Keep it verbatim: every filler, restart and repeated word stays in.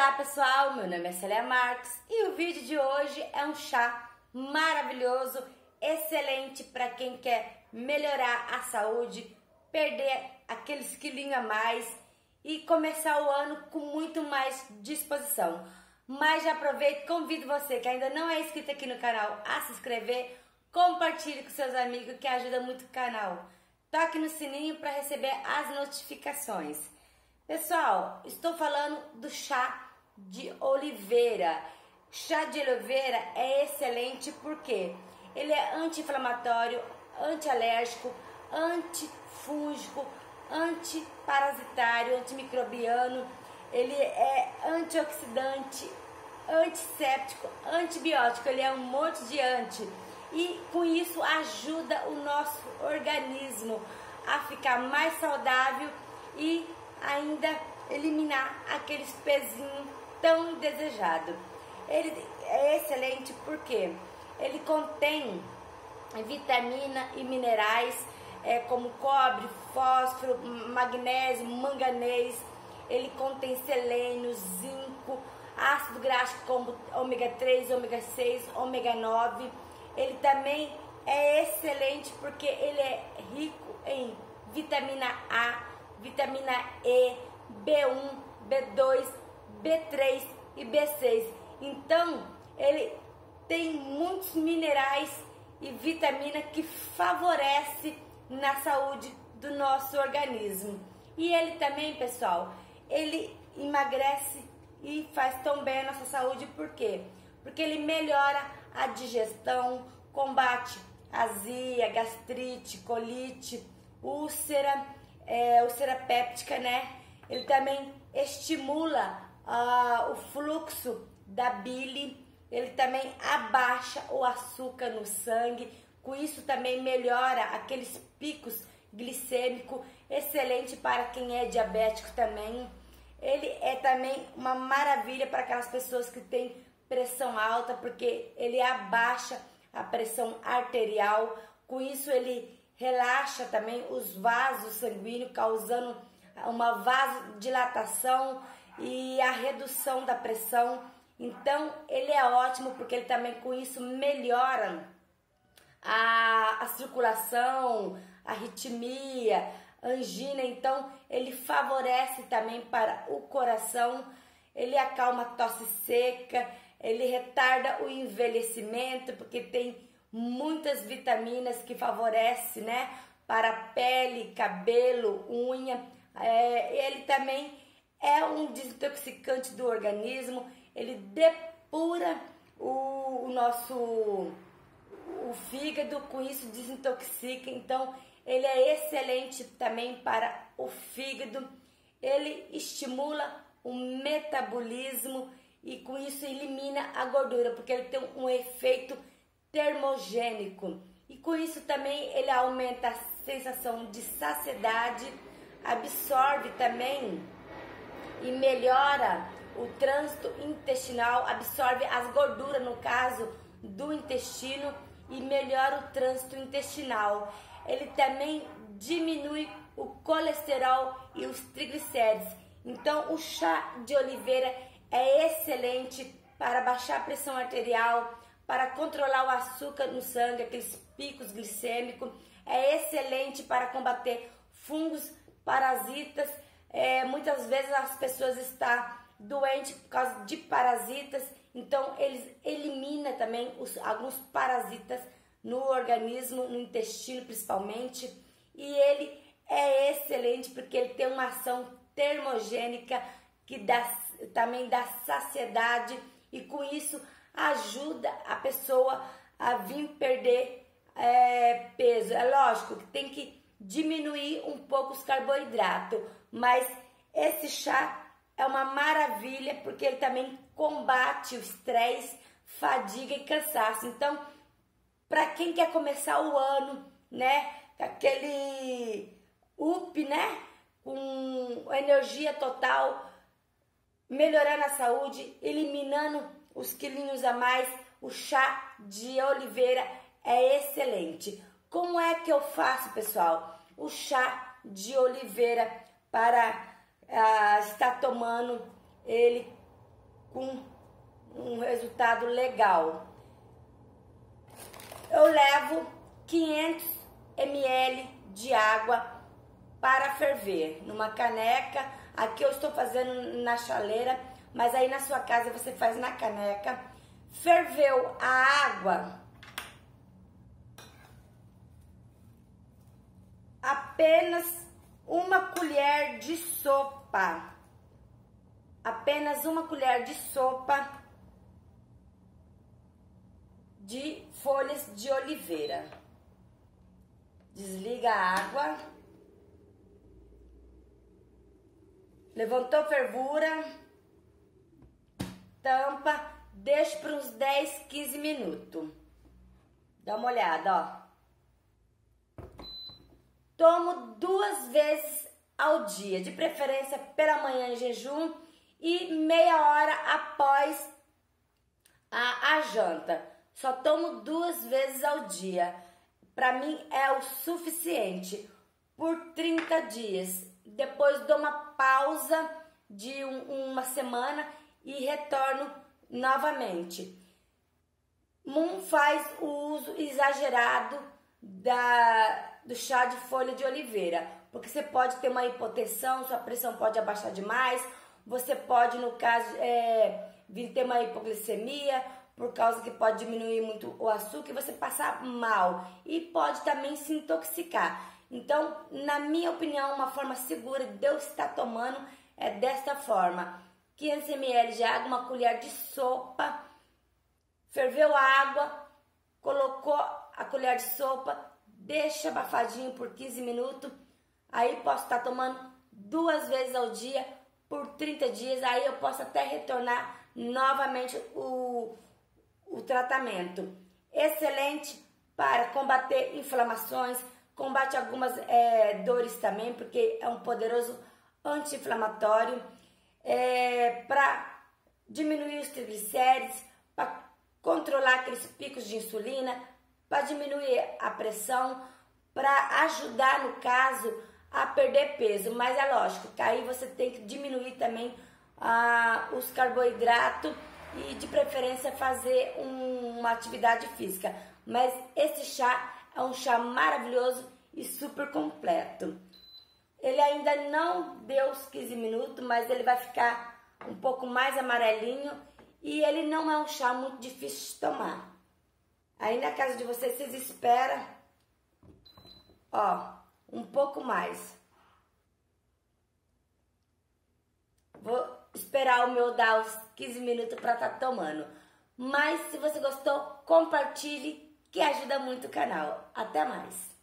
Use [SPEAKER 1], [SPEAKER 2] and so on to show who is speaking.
[SPEAKER 1] Olá pessoal, meu nome é Célia Marques e o vídeo de hoje é um chá maravilhoso, excelente para quem quer melhorar a saúde, perder aqueles quilinhos a mais e começar o ano com muito mais disposição. Mas já aproveito e convido você que ainda não é inscrito aqui no canal a se inscrever, compartilhe com seus amigos que ajuda muito o canal. Toque no sininho para receber as notificações. Pessoal, estou falando do chá de oliveira. Chá de oliveira é excelente porque ele é anti-inflamatório, anti-alérgico, antifúngico, antiparasitário, antimicrobiano. Ele é antioxidante, antisséptico, antibiótico. Ele é um monte de anti. E com isso ajuda o nosso organismo a ficar mais saudável e ainda eliminar aqueles pezinhos tão indesejados. Ele é excelente porque ele contém vitamina e minerais é, como cobre, fósforo, magnésio, manganês. Ele contém selênio, zinco, ácido graxo como ômega três, ômega seis, ômega nove. Ele também é excelente porque ele é rico em vitamina A, vitamina E, B um, B dois, B três e B seis. Então, ele tem muitos minerais e vitamina que favorece na saúde do nosso organismo. E ele também, pessoal, ele emagrece e faz tão bem a nossa saúde. Por quê? Porque ele melhora a digestão, combate azia, gastrite, colite, úlcera, é, úlcera péptica, né? Ele também estimula uh, o fluxo da bile, ele também abaixa o açúcar no sangue, com isso também melhora aqueles picos glicêmicos, excelente para quem é diabético também. Ele é também uma maravilha para aquelas pessoas que têm pressão alta, porque ele abaixa a pressão arterial, com isso ele relaxa também os vasos sanguíneos, causando uma vasodilatação e a redução da pressão. Então ele é ótimo porque ele também com isso melhora a, a circulação, a arritmia, angina. Então ele favorece também para o coração, ele acalma a tosse seca, ele retarda o envelhecimento porque tem muitas vitaminas que favorecem, né, para pele, cabelo, unha. É, ele também é um desintoxicante do organismo, ele depura o, o nosso o fígado, com isso desintoxica. Então ele é excelente também para o fígado, ele estimula o metabolismo e com isso elimina a gordura, porque ele tem um efeito termogênico. E com isso também ele aumenta a sensação de saciedade, absorve também e melhora o trânsito intestinal, absorve as gorduras no caso do intestino e melhora o trânsito intestinal. Ele também diminui o colesterol e os triglicéridos. Então o chá de oliveira é excelente para baixar a pressão arterial, para controlar o açúcar no sangue, aqueles picos glicêmicos. É excelente para combater fungos, parasitas. É, muitas vezes as pessoas estão doentes por causa de parasitas, então eles eliminam também os, alguns parasitas no organismo, no intestino principalmente. E ele é excelente porque ele tem uma ação termogênica que dá, também dá saciedade e com isso ajuda a pessoa a vir perder é, peso. É lógico que tem que diminuir um pouco os carboidratos, mas esse chá é uma maravilha porque ele também combate o estresse, fadiga e cansaço. Então, para quem quer começar o ano, né, aquele up, né, com energia total, melhorando a saúde, eliminando os quilinhos a mais, o chá de oliveira é excelente. Como é que eu faço, pessoal, o chá de oliveira para uh, estar tomando ele com um resultado legal. Eu levo quinhentos mililitros de água para ferver numa caneca. Aqui eu estou fazendo na chaleira, mas aí na sua casa você faz na caneca. Ferveu a água, apenas uma colher de sopa, apenas uma colher de sopa de folhas de oliveira. Desliga a água. Levantou fervura, tampa, deixa por uns dez, quinze minutos. Dá uma olhada, ó. Tomo duas vezes ao dia, de preferência pela manhã em jejum e meia hora após a, a janta. Só tomo duas vezes ao dia. Para mim é o suficiente por trinta dias. Depois dou uma pausa de um, uma semana e retorno novamente. Não faz o uso exagerado da, do chá de folha de oliveira, porque você pode ter uma hipotensão, sua pressão pode abaixar demais, você pode, no caso, é, vir ter uma hipoglicemia, por causa que pode diminuir muito o açúcar e você passar mal e pode também se intoxicar. Então, na minha opinião, uma forma segura de eu estar tomando é desta forma: quinhentos mililitros de água, uma colher de sopa, ferveu a água, colocou a colher de sopa, deixa abafadinho por quinze minutos, aí posso estar tomando duas vezes ao dia por trinta dias, aí eu posso até retornar novamente o, o tratamento. Excelente para combater inflamações, combate algumas é, dores também, porque é um poderoso anti-inflamatório, é, para diminuir os triglicéridos, para controlar aqueles picos de insulina, para diminuir a pressão, para ajudar, no caso, a perder peso. Mas é lógico que aí você tem que diminuir também ah, os carboidratos e, de preferência, fazer um, uma atividade física. Mas esse chá é um chá maravilhoso e super completo. Ele ainda não deu os quinze minutos, mas ele vai ficar um pouco mais amarelinho e ele não é um chá muito difícil de tomar. Aí na casa de vocês, vocês esperam, ó, um pouco mais. Vou esperar o meu dar os quinze minutos para estar tomando. Mas se você gostou, compartilhe, que ajuda muito o canal. Até mais!